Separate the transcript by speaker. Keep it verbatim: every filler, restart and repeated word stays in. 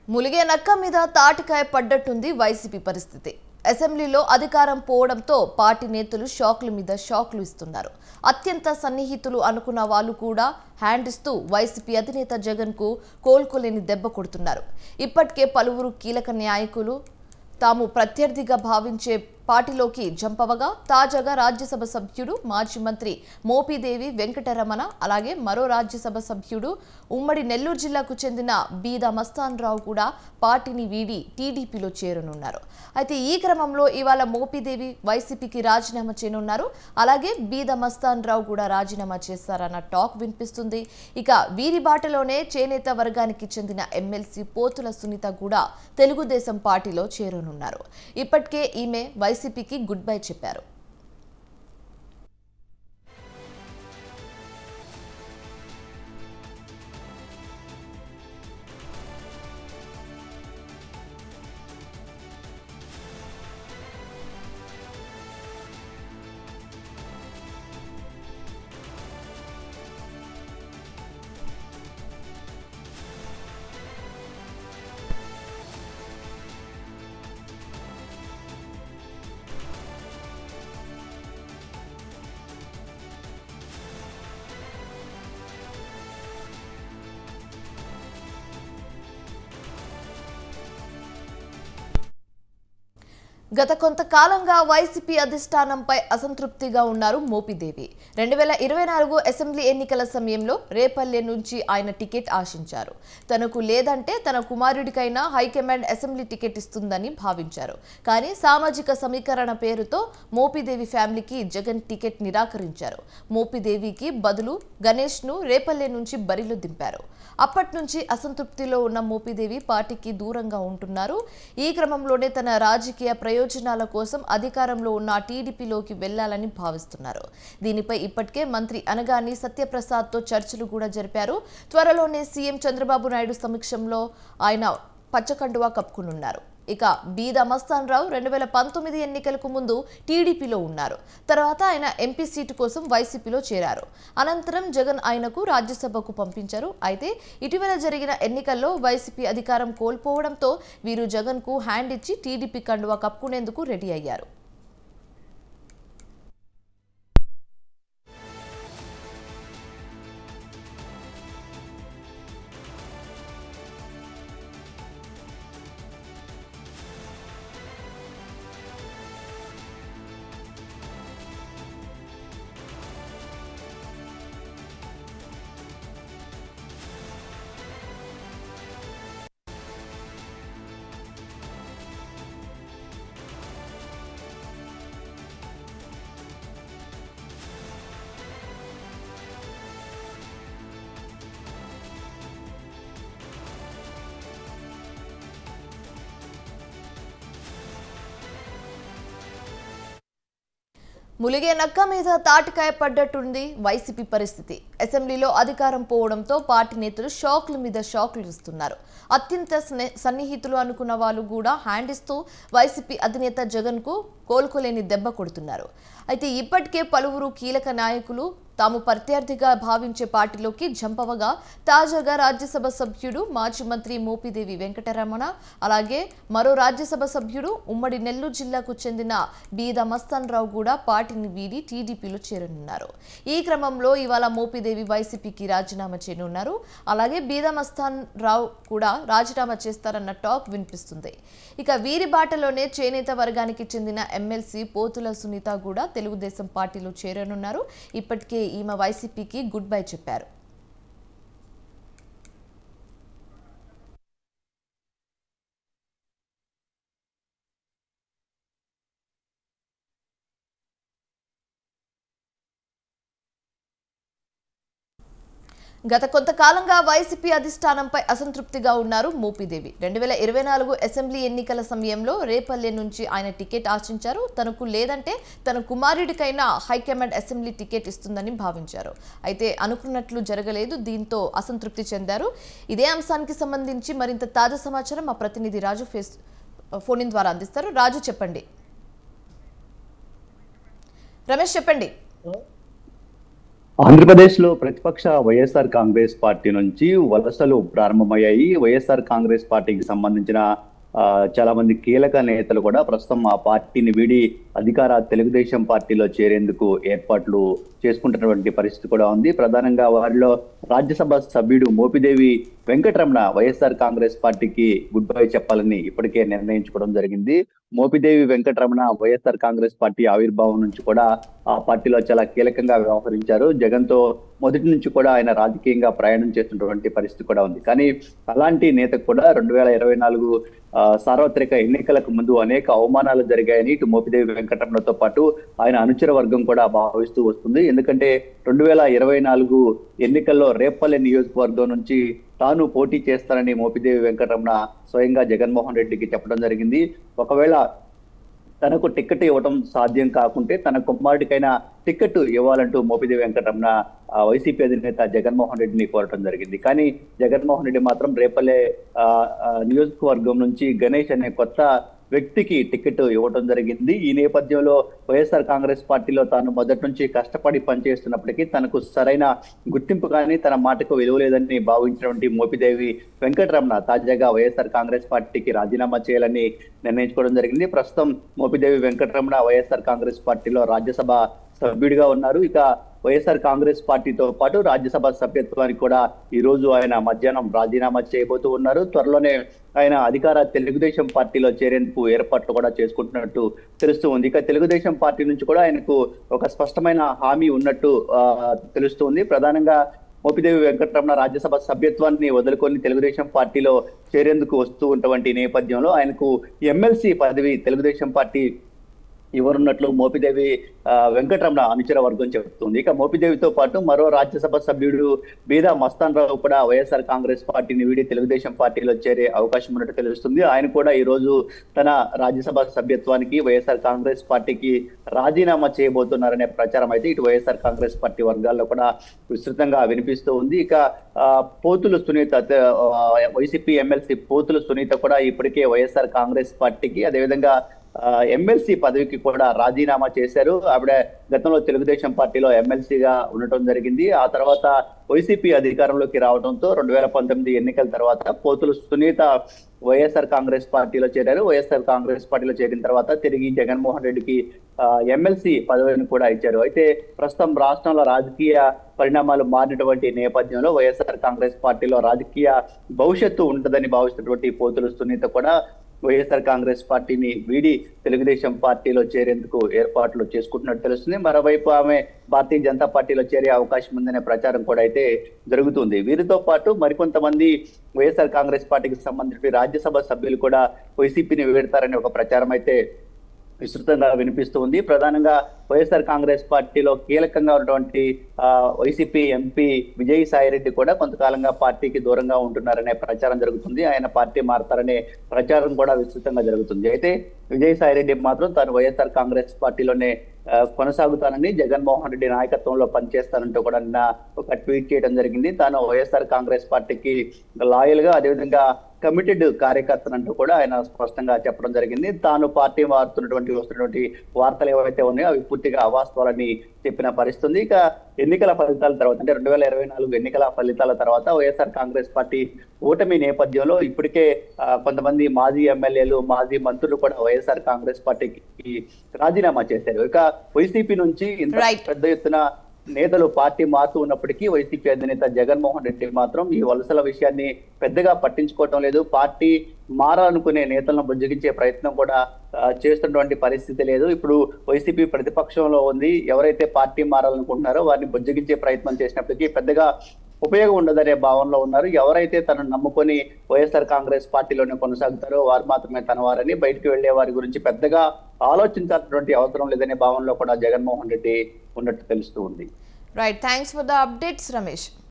Speaker 1: ములిగే నక్క మీద తాటికాయ పడ్డట్టుంది వైసీపీ పరిస్థితి. అసెంబ్లీలో అధికారం పోవడంతో పార్టీ నేతలు షాక్ల మీద షాక్లు ఇస్తున్నారు. అత్యంత సన్నిహితులు అనుకున్న వాళ్ళు కూడా హ్యాండ్ ఇస్తూ వైసీపీ అధినేత జగన్ కు కోలుకోలేని దెబ్బ కొడుతున్నారు. ఇప్పటికే పలువురు కీలక నాయకులు తాము ప్రత్యర్థిగా భావించే పార్టీలోకి జంపవగా తాజాగా రాజ్యసభ సభ్యుడు మాజీ మంత్రి మోపిదేవి వెంకటరమణ అలాగే మరో రాజ్యసభ సభ్యుడు ఉమ్మడి నెల్లూరు జిల్లాకు చెందిన బీదా మస్తాన్ రావు కూడా పార్టీని వీడి టీడీపీలో చేరనున్నారు. అయితే ఈ క్రమంలో ఇవాళ మోపిదేవి వైసీపీకి రాజీనామా చేయనున్నారు. అలాగే బీదా మస్తాన్ రావు కూడా రాజీనామా చేస్తారన్న టాక్ వినిపిస్తుంది. ఇక వీరి బాటలోనే చేనేత వర్గానికి చెందిన ఎమ్మెల్సీ పోతుల సునీత కూడా తెలుగుదేశం పార్టీలో చేరనున్నారు. ఇప్పటికే ఈమె వైసీపీకి గుడ్ బై చెప్పారు. గత కొంతకాలంగా వైసీపీ అధిష్టానంపై అసంతృప్తిగా ఉన్నారు మోపిదేవి. రెండు వేల ఇరవై నాలుగు అసెంబ్లీ ఎన్నికల సమయంలో రేపల్లె నుంచి ఆయన టికెట్ ఆశించారు. తనకు లేదంటే తన కుమారుడికైనా హైకమాండ్ అసెంబ్లీ టికెట్ ఇస్తుందని భావించారు. కానీ సామాజిక సమీకరణ పేరుతో మోపిదేవి ఫ్యామిలీకి జగన్ టికెట్ నిరాకరించారు. మోపిదేవికి బదులు గణేష్ ను రేపల్లె నుంచి బరిలో దింపారు. అప్పటి నుంచి అసంతృప్తిలో ఉన్న మోపిదేవి పార్టీకి దూరంగా ఉంటున్నారు. ఈ క్రమంలోనే తన రాజకీయ ప్రయోజనాల కోసం అధికారంలో ఉన్న టీడీపీలోకి వెళ్లాలని భావిస్తున్నారు. దీనిపై ఇప్పటికే మంత్రి అనగాని సత్యప్రసాద్ తో చర్చలు కూడా జరిపారు. త్వరలోనే సీఎం చంద్రబాబు నాయుడు సమక్షంలో ఆయన పచ్చకండువా కప్పుకునున్నారు. ఇక బీదా మస్తాన్ రావు రెండు వేల పంతొమ్మిది ఎన్నికలకు ముందు టీడీపీలో ఉన్నారు. తర్వాత ఆయన ఎంపీ సీటు కోసం వైసీపీలో చేరారు. అనంతరం జగన్ ఆయనకు రాజ్యసభకు పంపించారు. అయితే ఇటీవల జరిగిన ఎన్నికల్లో వైసీపీ అధికారం కోల్పోవడంతో వీరు జగన్ కు హ్యాండ్ ఇచ్చి టీడీపీ కండువా కప్పుకునేందుకు రెడీ అయ్యారు. ములిగే నక్క మీద తాటికాయ పడ్డట్టుంది వైసీపీ పరిస్థితి. అసెంబ్లీలో అధికారం పోవడంతో పార్టీ నేతలు షాక్ల మీద షాక్లు ఇస్తున్నారు. అత్యంత సన్నిహితులు అనుకున్న వాళ్ళు కూడా హ్యాండ్ ఇస్తూ వైసీపీ అధినేత జగన్ కు కోలుకోలేని దెబ్బ కొడుతున్నారు. అయితే ఇప్పటికే పలువురు కీలక నాయకులు తాము ప్రత్యర్థిగా భావించే పార్టీలోకి జంపవగా తాజాగా రాజ్యసభ సభ్యుడు మాజీ మంత్రి మోపిదేవి వెంకటరమణ అలాగే మరో రాజ్యసభ సభ్యుడు ఉమ్మడి నెల్లూరు జిల్లాకు చెందిన బీదా మస్తాన్ రావు కూడా పార్టీని వీడి టీడీపీలో చేరనున్నారు. ఈ క్రమంలో ఇవాళ మోపిదేవి వైసీపీకి రాజీనామా చేయనున్నారు. అలాగే బీదా మస్తాన్ రావు కూడా రాజీనామా చేస్తారన్న టాక్ వినిపిస్తుంది. ఇక వీరి బాటలోనే చేనేత వర్గానికి చెందిన ఎమ్మెల్సీ పోతుల సునీత కూడా తెలుగుదేశం పార్టీలో చేరనున్నారు. ఇప్పటికే ఈమె వైసీపీకి గుడ్ బై చెప్పారు. గత కొంతకాలంగా వైసీపీ అధిష్టానంపై అసంతృప్తిగా ఉన్నారు మోపిదేవి. రెండు వేల ఇరవై నాలుగు అసెంబ్లీ ఎన్నికల సమయంలో రేపల్లె నుంచి ఆయన టికెట్ ఆశించారు. తనకు లేదంటే తన కుమారుడికైనా హైకమాండ్ అసెంబ్లీ టికెట్ ఇస్తుందని భావించారు. అయితే అనుకున్నట్లు జరగలేదు. దీంతో అసంతృప్తి చెందారు. ఇదే అంశానికి సంబంధించి మరింత తాజా సమాచారం మా ప్రతినిధి రాజు ఫేస్ ఫోన్ ఇన్ ద్వారా అందిస్తారు. రాజు చెప్పండి. రమేష్ చెప్పండి.
Speaker 2: ఆంధ్రప్రదేశ్ లో ప్రతిపక్ష వైఎస్ఆర్ కాంగ్రెస్ పార్టీ నుంచి వలసలు ప్రారంభమయ్యాయి. వైఎస్ఆర్ కాంగ్రెస్ పార్టీకి సంబంధించిన ఆ, చాలా మంది కీలక నేతలు కూడా ప్రస్తుతం ఆ పార్టీని వీడి అధికార తెలుగుదేశం పార్టీలో చేరేందుకు ఏర్పాట్లు చేసుకుంటున్నటువంటి పరిస్థితి కూడా ఉంది. ప్రధానంగా వారిలో రాజ్యసభ సభ్యుడు మోపిదేవి వెంకటరమణ వైఎస్ఆర్ కాంగ్రెస్ పార్టీకి గుడ్ బై చెప్పాలని ఇప్పటికే నిర్ణయించుకోవడం జరిగింది. మోపిదేవి వెంకటరమణ వైఎస్ఆర్ కాంగ్రెస్ పార్టీ ఆవిర్భావం నుంచి కూడా ఆ పార్టీలో చాలా కీలకంగా వ్యవహరించారు. జగన్ తో మొదటి నుంచి కూడా ఆయన రాజకీయంగా ప్రయాణం చేస్తున్నటువంటి పరిస్థితి కూడా ఉంది. కానీ అలాంటి నేతకు కూడా రెండు వేల ఇరవై నాలుగు సార్వత్రిక ఎన్నికలకు ముందు అనేక అవమానాలు జరిగాయని ఇటు మోపిదేవి వెంకటరమణతో పాటు ఆయన అనుచర వర్గం కూడా భావిస్తూ వస్తుంది. ఎందుకంటే రెండు వేల ఇరవై నాలుగు ఎన్నికల్లో రేపల్లె నియోజకవర్గం నుంచి తాను పోటీ చేస్తానని మోపిదేవి వెంకటరమణ స్వయంగా జగన్మోహన్ రెడ్డికి చెప్పడం జరిగింది. ఒకవేళ తనకు టికెట్ ఇవ్వడం సాధ్యం కాకుంటే తన కుమారుడికైనా టికెట్ ఇవ్వాలంటూ మోపిదేవి వెంకటరమణ వైసీపీ అధినేత జగన్మోహన్ రెడ్డిని కోరటం జరిగింది. కానీ జగన్మోహన్ రెడ్డి మాత్రం రేపల్లె నియోజకవర్గం నుంచి గణేష్ అనే కొత్త వ్యక్తికి టికెట్ ఇవ్వడం జరిగింది. ఈ నేపథ్యంలో వైఎస్ఆర్ కాంగ్రెస్ పార్టీలో తాను మొదటి నుంచి కష్టపడి పనిచేస్తున్నప్పటికీ తనకు సరైన గుర్తింపు కానీ తన మాటకు విలువ లేదని భావించినటువంటి మోపిదేవి వెంకటరమణ తాజాగా వైఎస్ఆర్ కాంగ్రెస్ పార్టీకి రాజీనామా చేయాలని నిర్ణయించుకోవడం జరిగింది. ప్రస్తుతం మోపిదేవి వెంకటరమణ వైఎస్ఆర్ కాంగ్రెస్ పార్టీలో రాజ్యసభ సభ్యుడిగా ఉన్నారు. ఇక వైఎస్ఆర్ కాంగ్రెస్ పార్టీతో పాటు రాజ్యసభ సభ్యత్వానికి కూడా ఈ రోజు ఆయన మధ్యాహ్నం రాజీనామా చేయబోతూ ఉన్నారు. త్వరలోనే ఆయన అధికార తెలుగుదేశం పార్టీలో చేరేందుకు ఏర్పాట్లు కూడా చేసుకుంటున్నట్టు తెలుస్తూ ఉంది. ఇక తెలుగుదేశం పార్టీ నుంచి కూడా ఆయనకు ఒక స్పష్టమైన హామీ ఉన్నట్టు తెలుస్తూ ఉంది. ప్రధానంగా మోపిదేవి వెంకటరమణ రాజ్యసభ సభ్యత్వాన్ని వదులుకొని తెలుగుదేశం పార్టీలో చేరేందుకు వస్తూ ఉన్నటువంటి నేపథ్యంలో ఆయనకు ఎమ్మెల్సీ పదవి తెలుగుదేశం పార్టీ ఇవ్వనున్నట్లు మోపిదేవి వెంకటరమణ అనుచర వర్గం చెబుతుంది. ఇక మోపిదేవితో పాటు మరో రాజ్యసభ సభ్యుడు బీదా మస్తాన్ రావు కూడా వైఎస్ఆర్ కాంగ్రెస్ పార్టీని వీడి తెలుగుదేశం పార్టీలో చేరే అవకాశం ఉన్నట్టు తెలుస్తుంది. ఆయన కూడా ఈ రోజు తన రాజ్యసభ సభ్యత్వానికి వైఎస్ఆర్ కాంగ్రెస్ పార్టీకి రాజీనామా చేయబోతున్నారనే ప్రచారం అయితే ఇటు వైఎస్ఆర్ కాంగ్రెస్ పార్టీ వర్గాల్లో కూడా విస్తృతంగా వినిపిస్తూ ఉంది. ఇక పోతులు సునీత వైసీపీ ఎమ్మెల్సీ పోతులు సునీత కూడా ఇప్పటికే వైఎస్ఆర్ కాంగ్రెస్ పార్టీకి అదేవిధంగా ఎమ్మెల్సీ పదవికి కూడా రాజీనామా చేశారు. ఆవిడ గతంలో తెలుగుదేశం పార్టీలో ఎమ్మెల్సీగా ఉండటం జరిగింది. ఆ తర్వాత వైసీపీ అధికారంలోకి రావడంతో రెండు వేల పంతొమ్మిది ఎన్నికల తర్వాత పోతులు సునీత వైఎస్ఆర్ కాంగ్రెస్ పార్టీలో చేరారు. వైఎస్ఆర్ కాంగ్రెస్ పార్టీలో చేరిన తర్వాత తిరిగి జగన్మోహన్ రెడ్డికి ఎమ్మెల్సీ పదవిని కూడా ఇచ్చారు. అయితే ప్రస్తుతం రాష్ట్రంలో రాజకీయ పరిణామాలు మారినటువంటి నేపథ్యంలో వైఎస్ఆర్ కాంగ్రెస్ పార్టీలో రాజకీయ భవిష్యత్తు ఉంటుందని భావిస్తున్నటువంటి పోతులు సునీత కూడా వైఎస్ఆర్ కాంగ్రెస్ పార్టీని వీడి తెలుగుదేశం పార్టీలో చేరేందుకు ఏర్పాట్లు చేసుకుంటున్నట్టు తెలుస్తుంది. మరోవైపు ఆమె భారతీయ జనతా పార్టీలో చేరే అవకాశం ఉందనే ప్రచారం కూడా అయితే జరుగుతుంది. వీరితో పాటు మరికొంతమంది వైఎస్ఆర్ కాంగ్రెస్ పార్టీకి సంబంధించిన రాజ్యసభ సభ్యులు కూడా వైసీపీని వీడతారనే ఒక ప్రచారం అయితే విస్తృతంగా వినిపిస్తూ ఉంది. ప్రధానంగా వైఎస్ఆర్ కాంగ్రెస్ పార్టీలో కీలకంగా ఉన్నటువంటి ఆ వైసీపీ ఎంపీ విజయసాయి రెడ్డి కూడా కొంతకాలంగా పార్టీకి దూరంగా ఉంటున్నారనే ప్రచారం జరుగుతుంది. ఆయన పార్టీ మారతారనే ప్రచారం కూడా విస్తృతంగా జరుగుతుంది. అయితే విజయసాయి రెడ్డి మాత్రం తాను వైఎస్ఆర్ కాంగ్రెస్ పార్టీలోనే కొనసాగుతానని జగన్మోహన్ రెడ్డి నాయకత్వంలో పనిచేస్తానంటూ కూడా నిన్న ఒక ట్వీట్ చేయడం జరిగింది. తాను వైఎస్ఆర్ కాంగ్రెస్ పార్టీకి లాయల్ గా అదేవిధంగా కమిటెడ్ కార్యకర్తనంటూ కూడా ఆయన స్పష్టంగా చెప్పడం జరిగింది. తాను పార్టీ మారుతున్నటువంటి వస్తున్నటువంటి వార్తలు ఏవైతే ఉన్నాయో అవి పూర్తిగా అవాస్తవాలని చెప్పిన పరిస్థితి. ఇక ఎన్నికల ఫలితాల తర్వాత అంటే రెండు వేల ఇరవై నాలుగు ఎన్నికల ఫలితాల తర్వాత వైఎస్ఆర్ కాంగ్రెస్ పార్టీ ఓటమి నేపథ్యంలో ఇప్పటికే కొంతమంది మాజీ ఎమ్మెల్యేలు మాజీ మంత్రులు కూడా వైఎస్ఆర్ కాంగ్రెస్ పార్టీకి రాజీనామా చేశారు. ఇక వైసీపీ నుంచి ఇంత పెద్ద ఎత్తున నేతలు పార్టీ మారుతూ ఉన్నప్పటికీ వైసీపీ అధినేత జగన్మోహన్ రెడ్డి మాత్రం ఈ వలసల విషయాన్ని పెద్దగా పట్టించుకోవటం లేదు. పార్టీ మారాలనుకునే నేతలను బుజ్జగించే ప్రయత్నం కూడా చేస్తున్నటువంటి పరిస్థితి లేదు. ఇప్పుడు వైసీపీ ప్రతిపక్షంలో ఉంది. ఎవరైతే పార్టీ మారాలనుకుంటున్నారో వారిని బుజ్జగించే ప్రయత్నం చేసినప్పటికీ పెద్దగా ఉపయోగం ఉండదనే భావనలో ఉన్నారు. ఎవరైతే తనను నమ్ముకొని వైఎస్ఆర్ కాంగ్రెస్ పార్టీలోనే కొనసాగుతారో వారు మాత్రమే తన వారని బయటకు వెళ్లే వారి గురించి పెద్దగా ఆలోచించాల్సినటువంటి అవసరం లేదనే భావనలో కూడా జగన్మోహన్ రెడ్డి ఉన్నట్టు తెలుస్తూ ఉంది.
Speaker 1: Right, thanks for the updates Ramesh.